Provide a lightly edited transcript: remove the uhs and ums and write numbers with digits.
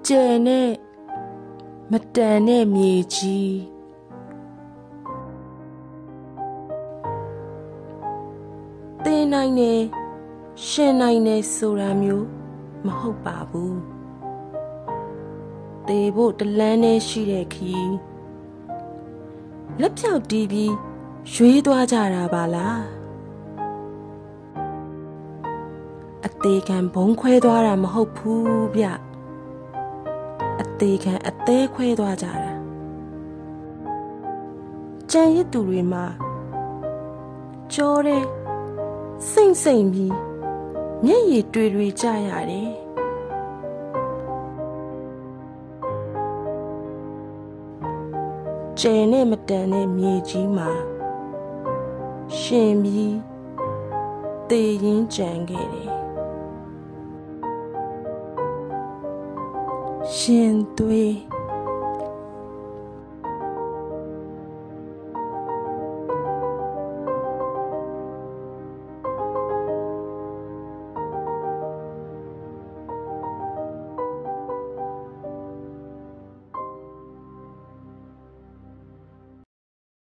ကျယ်နဲ့မတန်တဲ့မြေကြီးသေနိုင်တယ်ရှင်နိုင်တယ်ဆိုတာမျိုးမဟုတ်ပါဘူးသေဖို့တလန်းနဲ့ရှိတဲ့ခီးလက်ဖြောက်တီးပြီးရွေးသွားကြတာပါလားအသေးခံဘုံခွဲသွားတာမဟုတ်ဘူးဗျအသေးခံအသေးခွဲသွားကြတာကြံရစ်သူတွေမှာကြောတဲ့စိမ့်စိမ့်ပြီးမျက်ရည်တွေကြရတယ်ကျယ်နဲ့မတန်တဲ့မြေကြီးမှာရှင်ပြီးသေရင်ကြံခဲ့တယ်ရှင်သွေး